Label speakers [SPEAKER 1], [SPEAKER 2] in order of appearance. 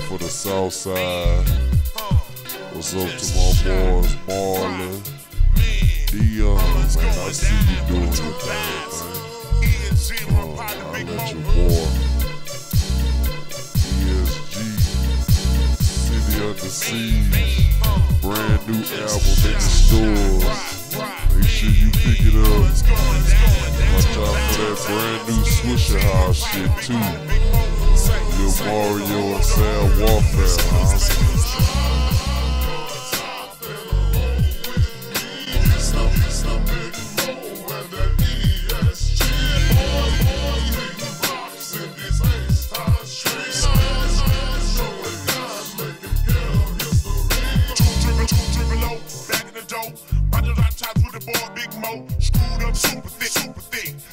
[SPEAKER 1] for the south side. What's up to my boys, Marlon, Dion, man, I see you doing your thing, man. I'll let your boy, ESG, City Under Siege, brand new album in the stores. Make sure you pick it up. Watch out for that brand new Swisher House shit too. Lil Mario and Sam Warfare, huh?
[SPEAKER 2] Screwed up super thick, super thick.